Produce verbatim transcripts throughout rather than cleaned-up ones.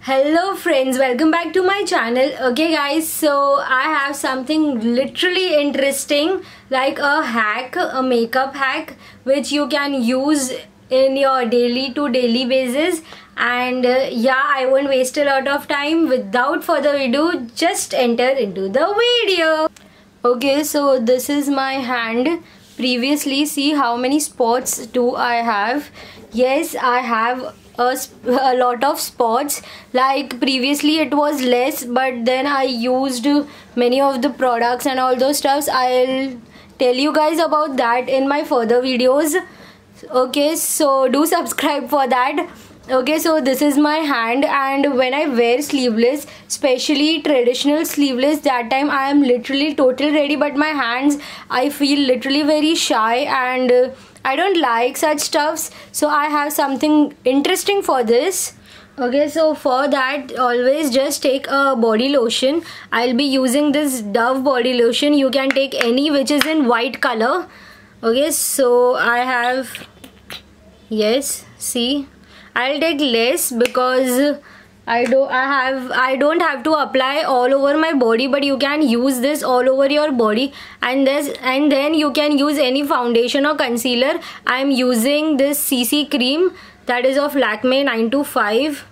Hello friends, welcome back to my channel. Okay guys, so I have something literally interesting, like a hack, a makeup hack which you can use in your daily to daily basis. And uh, yeah, I won't waste a lot of time. Without further ado, just enter into the video. Okay, so this is my hand. Previously, see how many spots do I have? Yes, I have a, a lot of spots. Like previously it was less, but then I used many of the products and all those stuffs. I'll tell you guys about that in my further videos. Okay, so do subscribe for that. Okay, so this is my hand, and when I wear sleeveless, especially traditional sleeveless, that time I am literally totally ready, but my hands, I feel literally very shy and uh, I don't like such stuffs. So I have something interesting for this. Okay, so for that, always just take a body lotion. I'll be using this Dove body lotion. You can take any which is in white color. Okay, so I have, yes, see, I'll take less because I do I have I don't have to apply all over my body, but you can use this all over your body, and this and then you can use any foundation or concealer. I am using this C C cream that is of Lakme nine two five.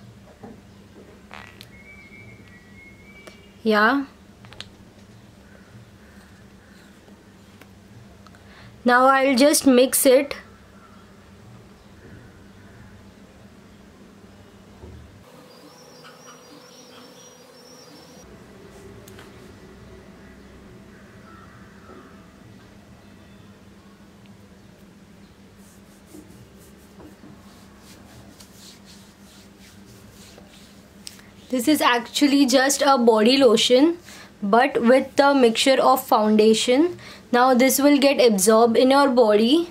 Yeah. Now I'll just mix it. This is actually just a body lotion, but with the mixture of foundation. Now this will get absorbed in your body.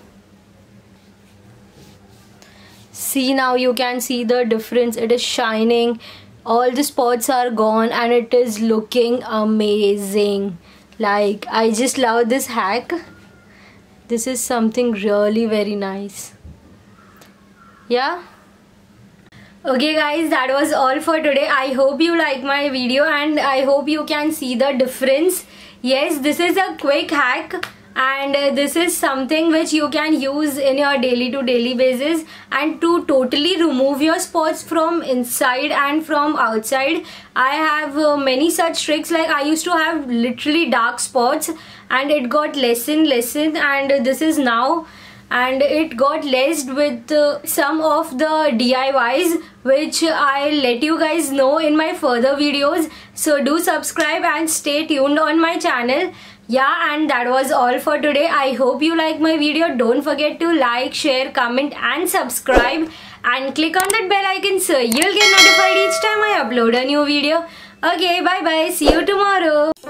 See, now you can see the difference. It is shining. All the spots are gone and it is looking amazing. Like, I just love this hack. This is something really very nice. Yeah. Okay guys, that was all for today. I hope you like my video and I hope you can see the difference. Yes, this is a quick hack, and uh, this is something which you can use in your daily to daily basis, and to totally remove your spots from inside and from outside. I have uh, many such tricks. Like, I used to have literally dark spots and it got lessen lessen and uh, this is now, and it got laced with uh, some of the D I Ys which I'll let you guys know in my further videos. So do subscribe and stay tuned on my channel. Yeah, and that was all for today. I hope you like my video. Don't forget to like, share, comment and subscribe, and click on that bell icon so you'll get notified each time I upload a new video. Okay, bye bye. See you tomorrow.